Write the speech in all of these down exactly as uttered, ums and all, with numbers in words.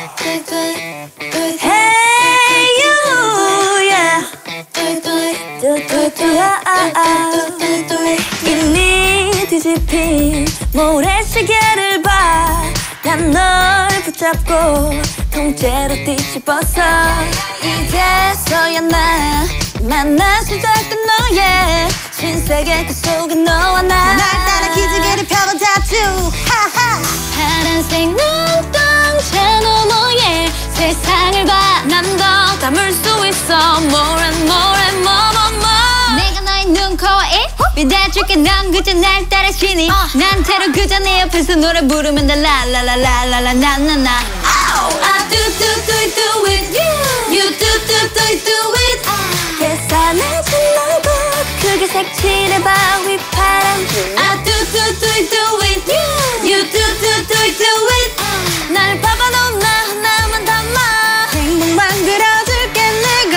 Hey you yeah 이미 뒤집힌 모래시계를 봐 난 널 붙잡고 통째로 뒤집어서 이제서야 나 만나 시작된 너의 신세계 그 속에 너와 나 날 따라 기지개를 펴고 다투 하하 파란색 눈동자 너머의 세상을 봐 난 더 담을 수 있어 More and more and more more more 내가 너의 눈, 코, 입 믿어줄게 넌 그저 날 따라 신이 uh. 난 채로 그저 내 옆에서 노래 부르면 다 라라라라라라 나나나 I do do do do it You You do do do do it 계산해준 너도 크게 색칠해봐 휘파람 I do do do do it You You do do do do it 날 봐봐도 나 하나만 담아 행복만 그려줄게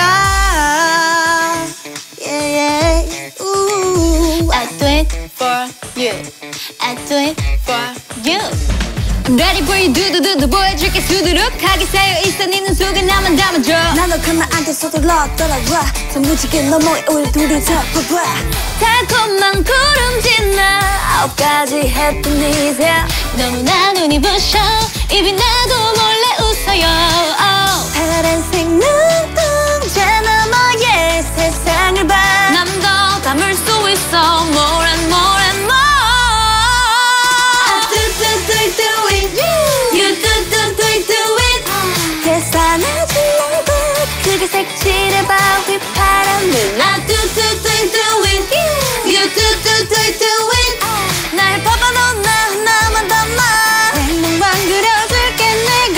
내가 yeah, yeah. Ooh. I do it for you I do it for you Ready for you 두두두두 보여줄게 수두룩하게 쌓여있어 네 눈 속에 나만 담아줘 난 너 가만 앉아 서둘러 따라와 선무지개 너머에 우리 둘이 잡아봐 달콤한 구름 짓나 아홉 가지 해피니스야 너무나 눈이 부셔 입이 나도 몰래 웃어요 oh. 파란색 눈동자 너머의 세상을 봐 난 더 담을 수 있어 More and more and more I do do do do it You do do do do it 계산하지 말고 크게 색칠해봐 휘파람을 I do do do do it You do do do do it 날 봐봐도 나 하나만 담아 행복만 그려줄게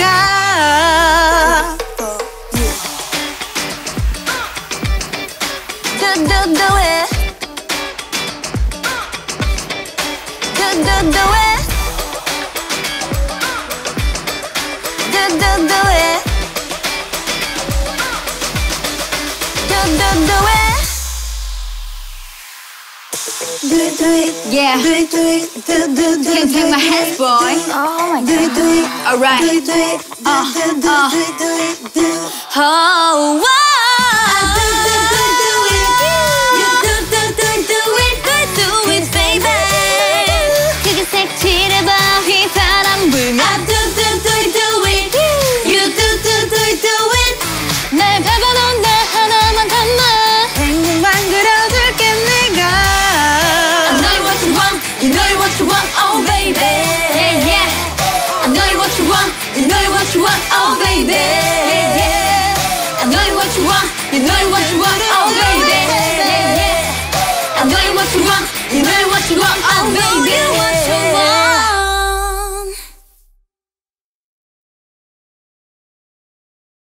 내가 Do do do it Do do do it Do do do it Do do do it Do it do it Yeah Do it do it Do do do Can't take my hands boy Oh my god Do it do it Alright Do it do it Uh, Do it do uh. it Do it do it Oh wow I do do do do it You do do do do it Do it do it baby 크게 색칠해봐 휘파람 불면 I do do do do it You do do do do it 날 봐봐도 나 하나만 담아 행복만 그려줄게 내가 I know what you want You know what you want Oh baby Yeah yeah I know what you want You know what you want Oh baby Yeah yeah I know what you want You know what you want